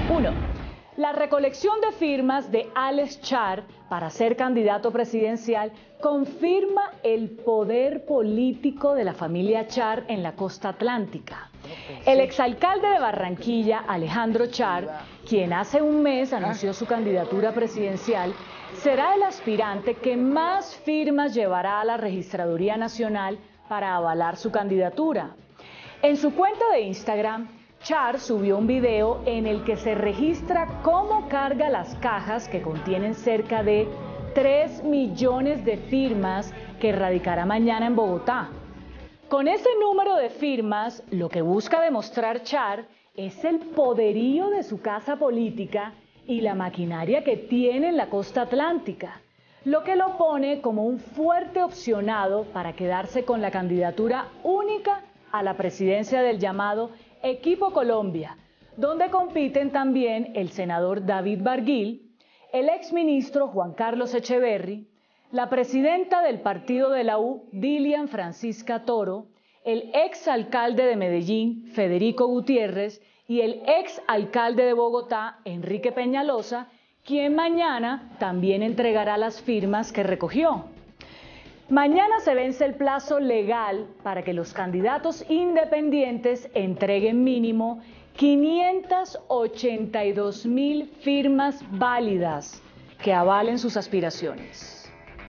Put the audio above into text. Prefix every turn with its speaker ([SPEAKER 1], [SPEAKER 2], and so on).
[SPEAKER 1] 1. La recolección de firmas de Alex Char para ser candidato presidencial confirma el poder político de la familia Char en la costa atlántica. El exalcalde de Barranquilla, Alejandro Char, quien hace un mes anunció su candidatura presidencial, será el aspirante que más firmas llevará a la Registraduría Nacional para avalar su candidatura. En su cuenta de Instagram, Char subió un video en el que se registra cómo carga las cajas que contienen cerca de 3 millones de firmas que radicará mañana en Bogotá. Con ese número de firmas, lo que busca demostrar Char es el poderío de su casa política y la maquinaria que tiene en la costa atlántica, lo que lo pone como un fuerte opcionado para quedarse con la candidatura única a la presidencia del llamado Equipo Colombia, donde compiten también el senador David Barguil, el exministro Juan Carlos Echeverry, la presidenta del partido de la U, Dilian Francisca Toro, el exalcalde de Medellín, Federico Gutiérrez, y el exalcalde de Bogotá, Enrique Peñalosa, quien mañana también entregará las firmas que recogió. Mañana se vence el plazo legal para que los candidatos independientes entreguen mínimo 582.000 firmas válidas que avalen sus aspiraciones.